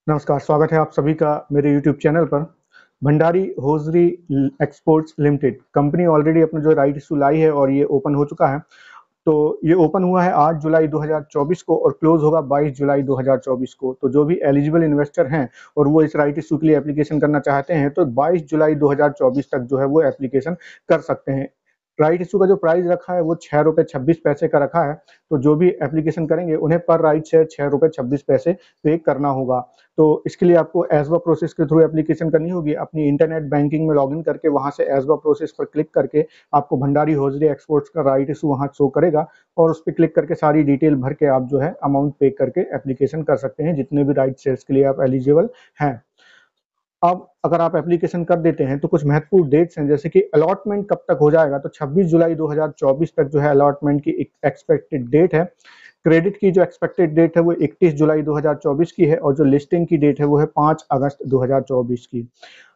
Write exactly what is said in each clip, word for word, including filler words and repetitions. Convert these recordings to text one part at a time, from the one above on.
नमस्कार, स्वागत है आप सभी का मेरे यूट्यूब चैनल पर। Bhandari hosiery exports limited company already अपना जो राइट इशू लाई है और ये ओपन हो चुका है। तो ये ओपन हुआ है आठ जुलाई दो हज़ार चौबीस को और क्लोज होगा बाईस जुलाई दो हज़ार चौबीस को। तो जो भी एलिजिबल इन्वेस्टर हैं और वो इस राइट इशू के लिए एप्लीकेशन करना चाहते हैं तो बाईस जुलाई दो हज़ार चौबीस तक जो है वो एप्लीकेशन कर सकते हैं। राइट इशू का जो प्राइस रखा है वो छः रुपये छब्बीस पैसे का रखा है। तो जो भी एप्लीकेशन करेंगे उन्हें पर राइट शेयर छः रुपये छब्बीस पैसे पे करना होगा। तो इसके लिए आपको एज़वा प्रोसेस के थ्रू एप्लीकेशन करनी होगी। अपनी इंटरनेट बैंकिंग में लॉगिन करके वहां से एज़वा प्रोसेस पर क्लिक करके आपको भंडारी होजरी एक्सपोर्ट्स का राइट इशू वहां शो करेगा और उस पर क्लिक करके सारी डिटेल भर के आप जो है अमाउंट पे करके एप्लीकेशन कर सकते हैं, जितने भी राइट शेयर्स के लिए आप एलिजिबल हैं। अब अगर आप एप्लीकेशन कर देते हैं तो कुछ महत्वपूर्ण डेट्स हैं, जैसे कि अलॉटमेंट कब तक हो जाएगा। तो छब्बीस जुलाई दो हज़ार चौबीस तक जो है अलॉटमेंट की एक्सपेक्टेड डेट है। क्रेडिट की जो एक्सपेक्टेड डेट है वो इकतीस जुलाई दो हज़ार चौबीस की है और जो लिस्टिंग की डेट है वो है पाँच अगस्त दो हज़ार चौबीस की।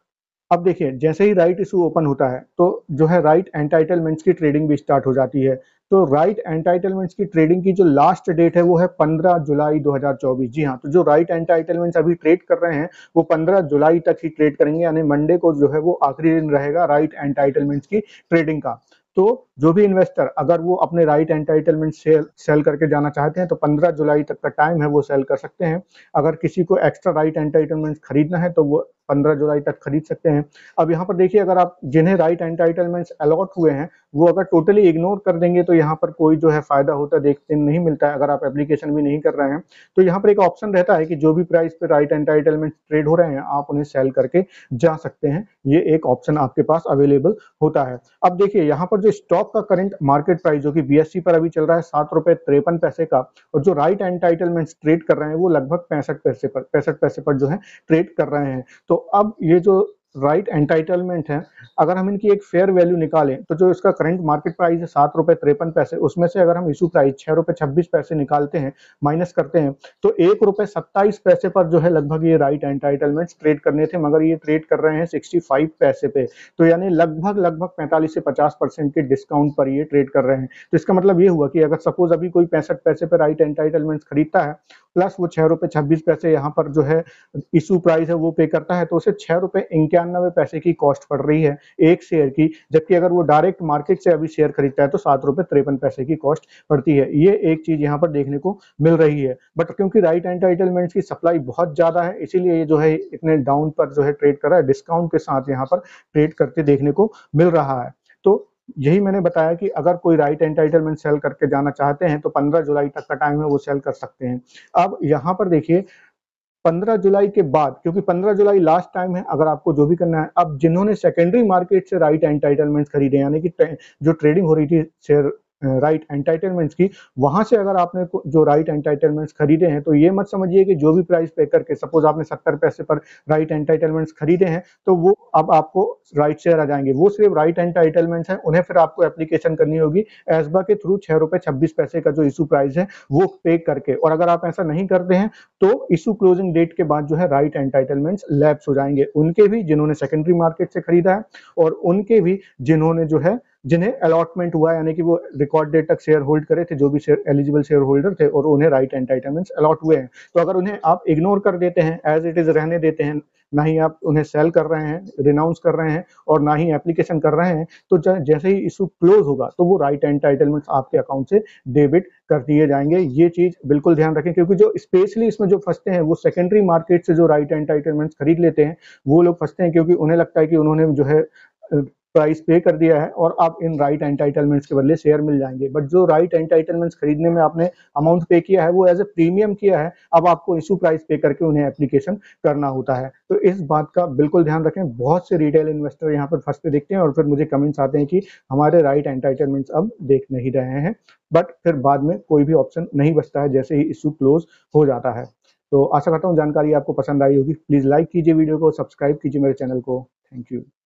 अब देखिए, जैसे ही राइट इशू ओपन होता है तो जो है राइट एंटाइटलमेंट्स की ट्रेडिंग भी स्टार्ट हो जाती है। तो राइट एंटाइटलमेंट्स की ट्रेडिंग की जो लास्ट डेट है वो है पंद्रह जुलाई दो हज़ार चौबीस। जी हाँ, तो जो राइट एंटाइटलमेंट्स अभी ट्रेड कर रहे हैं वो पंद्रह जुलाई तक ही ट्रेड करेंगे, यानी मंडे को जो है वो आखिरी दिन रहेगा राइट एंटाइटलमेंट्स की ट्रेडिंग का। तो जो भी इन्वेस्टर अगर वो अपने राइट एंटाइटलमेंट सेल सेल करके जाना चाहते हैं तो पंद्रह जुलाई तक का टाइम है, वो सेल कर सकते हैं। अगर किसी को एक्स्ट्रा राइट एंटाइटलमेंट खरीदना है तो वो पंद्रह जुलाई तक खरीद सकते हैं। अब यहाँ पर देखिए, अगर आप जिन्हें राइट एंटाइटलमेंट्स अलॉट हुए हैं वो अगर टोटली इग्नोर कर देंगे तो यहाँ पर कोई जो है फायदा होता देखते नहीं मिलता है। अगर आप एप्लीकेशन भी नहीं कर रहे हैं तो यहाँ पर एक ऑप्शन रहता है कि जो भी प्राइस पे राइट एंटाइटलमेंट ट्रेड हो रहे हैं आप उन्हें सेल करके जा सकते हैं। ये एक ऑप्शन आपके पास अवेलेबल होता है। अब देखिए, यहाँ पर जो स्टॉक का करंट मार्केट प्राइस जो कि बीएससी पर अभी चल रहा है सात रुपए तिरपन पैसे का, और जो राइट एंटाइटलमेंट्स ट्रेड कर रहे हैं वो लगभग पैंसठ पैसे पर पैंसठ पैसे पर जो है ट्रेड कर रहे हैं। तो अब ये जो राइट एंटाइटलमेंट है, अगर हम इनकी एक फेयर वैल्यू निकालें तो जो इसका करंट मार्केट प्राइस है सात रुपए तिरपन पैसे, उसमें से अगर हम इशू प्राइस छह रुपए छब्बीस पैसे निकालते हैं, माइनस करते हैं, तो एक रुपए सत्ताईस पैसे पर जो है लगभग ये राइट एंटाइटलमेंट्स ट्रेड करने थे, मगर ये ट्रेड कर रहे हैं पैंसठ पैसे पे। तो यानी लगभग लगभग पैंतालीस से पचास परसेंट के डिस्काउंट पर ये ट्रेड कर रहे हैं। तो इसका मतलब ये हुआ कि अगर सपोज अभी कोई पैंसठ पैसे पर राइट एंटाइटलमेंट्स खरीदता है प्लस वो छह रुपए छब्बीस पैसे यहाँ पर जो है इशू प्राइस है वो पे करता है, तो उसे छह रुपए इक्यानवे पैसे की कॉस्ट पड़ रही है एक शेयर की। जबकि अगर वो डायरेक्ट मार्केट से अभी शेयर खरीदता है तो सात रुपए तिरपन पैसे की कॉस्ट पड़ती है। ये एक चीज यहाँ पर देखने को मिल रही है। बट क्योंकि राइट एंटाइटलमेंट्स की सप्लाई बहुत ज्यादा है इसीलिए ये जो है इतने डाउन पर जो है ट्रेड कर रहा है, डिस्काउंट के साथ यहाँ पर ट्रेड करते देखने को मिल रहा है। तो यही मैंने बताया कि अगर कोई राइट एंटाइटलमेंट सेल करके जाना चाहते हैं तो पंद्रह जुलाई तक का टाइम है, वो सेल कर सकते हैं। अब यहाँ पर देखिए, पंद्रह जुलाई के बाद, क्योंकि पंद्रह जुलाई लास्ट टाइम है अगर आपको जो भी करना है। अब जिन्होंने सेकेंडरी मार्केट से राइट एंटाइटलमेंट्स खरीदे, यानी कि जो ट्रेडिंग हो रही थी शेयर राइट एंटाइटलमेंट्स की, वहां से अगर आपने जो राइट एंटाइटलमेंट्स खरीदे हैं तो ये मत समझिए कि जो भी प्राइस पे करके, सपोज आपने सत्तर पैसे पर राइट एंटाइटलमेंट्स खरीदे हैं तो वो अब आपको राइट शेयर आ जाएंगे। वो सिर्फ राइट एंटाइटलमेंट्स हैं, उन्हें फिर आपको एप्लीकेशन करनी होगी एसबा के थ्रू छह रुपए छब्बीस पैसे का जो इशू प्राइस है वो पे करके। और अगर आप ऐसा नहीं करते हैं तो इशू क्लोजिंग डेट के बाद जो है राइट एंटाइटलमेंट्स लैप्स हो जाएंगे, उनके भी जिन्होंने सेकेंडरी मार्केट से खरीदा है और उनके भी जिन्होंने जो है जिन्हें अलॉटमेंट हुआ, यानी कि वो रिकॉर्ड डेट तक शेयर होल्ड करे थे, जो भी शेयर एलिजिबल शेयर होल्डर थे और उन्हें राइट एंटाइटलमेंट्स अलॉट हुए हैं। तो अगर उन्हें आप इग्नोर कर देते हैं, एज इट इज रहने देते हैं, ना ही आप उन्हें सेल कर रहे हैं, रिनाउंस कर रहे हैं और ना ही एप्लीकेशन कर रहे हैं, तो जैसे ही इशू क्लोज होगा तो वो राइट एंटाइटलमेंट्स आपके अकाउंट से डेबिट कर दिए जाएंगे। ये चीज बिल्कुल ध्यान रखें, क्योंकि जो स्पेशली इसमें जो फंसते हैं वो सेकेंडरी मार्केट से जो राइट एंटाइटलमेंट्स खरीद लेते हैं वो लोग फंसते हैं, क्योंकि उन्हें लगता है कि उन्होंने जो है प्राइस पे कर दिया है और अब इन राइट एंटाइटलमेंट्स के बदले शेयर मिल जाएंगे। बट जो राइट एंटाइटलमेंट्स खरीदने में आपने अमाउंट पे किया है वो एज ए प्रीमियम किया है, अब आपको इशू प्राइस पे करके उन्हें एप्लीकेशन करना होता है। तो इस बात का बिल्कुल ध्यान रखें। बहुत से रिटेल इन्वेस्टर यहाँ पर फंसते दिखते हैं और फिर मुझे कमेंट्स आते हैं कि हमारे राइट एंटाइटलमेंट्स अब देख नहीं रहे हैं, बट फिर बाद में कोई भी ऑप्शन नहीं बचता है जैसे ही इशू क्लोज हो जाता है। तो आशा करता हूँ जानकारी आपको पसंद आई होगी। प्लीज लाइक कीजिए वीडियो को, सब्सक्राइब कीजिए मेरे चैनल को। Thank you.